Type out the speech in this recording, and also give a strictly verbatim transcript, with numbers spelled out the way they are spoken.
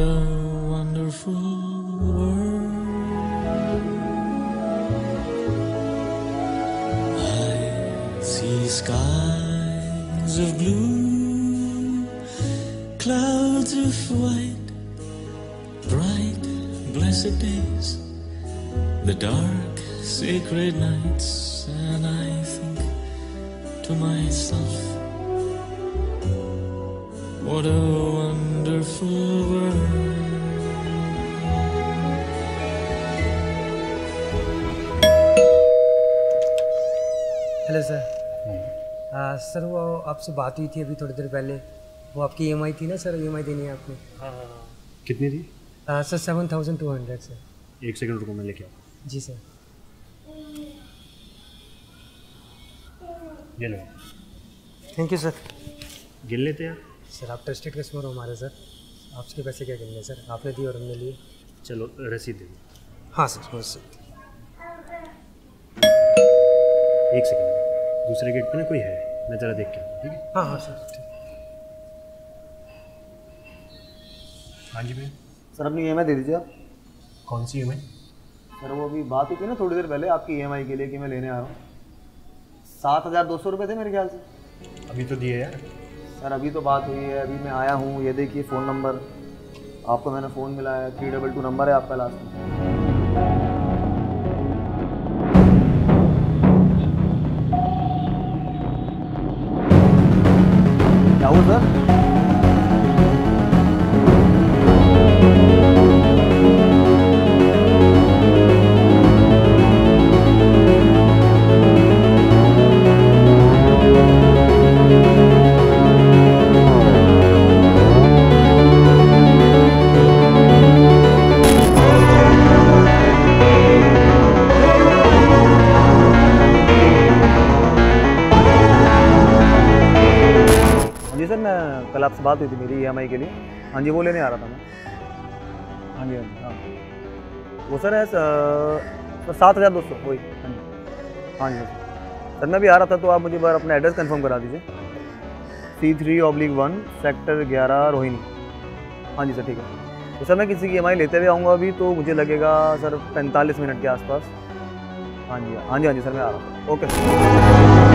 a wonderful world. I see skies of blue, clouds of white, bright, blessed days, the dark, sacred nights, and I think to myself, what a wonderful world. Hello sir. हाँ sir, वो आपसे बात हुई थी अभी थोड़ी देर पहले, वो आपकी ई एम आई थी ना सर, ई एम आई देनी है आपने। हाँ हाँ हाँ कितनी थी? आ, sir seven thousand two hundred sir. एक सेकंड रुको, मैं लेके आऊँ। जी सर। ये लो। Thank you sir. गिन लेते यार। सर आप ट्रस्टेड कस्टमर हो हमारे सर, आपके पैसे क्या गिनने सर, आपने दिए और हमने लिए। चलो रसीद दे दो। हाँ सर बस। एक सेकंड, दूसरे गेट पे ना कोई है, मैं ज़रा देख के आऊँ, ठीक है? हाँ हाँ सर ठीक। हाँ जी भैया। सर अपनी ई एम आई दे दीजिए आप। कौन सी ई एम आई? सर वो अभी बात हुई थी ना थोड़ी देर पहले आपकी ई एम आई के लिए कि मैं लेने आ रहा हूँ। सात हज़ार दो सौ रुपये थे मेरे ख्याल से। अभी तो दिए यार। सर अभी तो बात हुई है, अभी मैं आया हूँ, ये देखिए फ़ोन नंबर आपको मैंने फ़ोन मिलाया, थ्री डबल टू नंबर है आपका लास्ट में। क्या हुआ सर? जी सर, मैं कल आपसे बात हुई थी मेरी ई एम आई के लिए। हाँ जी वो लेने आ रहा था मैं। हाँ जी हाँ जी हाँ वो सर है सर सात हज़ार दो सौ वही। हाँ जी हाँ जी सर, मैं भी आ रहा था तो आप मुझे बार अपना एड्रेस कंफर्म करा दीजिए। C three oblique one sector ग्यारह रोहिणी। हाँ जी सर ठीक है। तो सर मैं किसी की ई एम आई लेते हुए आऊँगा अभी, तो मुझे लगेगा सर पैंतालीस मिनट के आसपास। हाँ जी हाँ जी हाँ जी सर मैं आ रहा हूँ। Okay sir.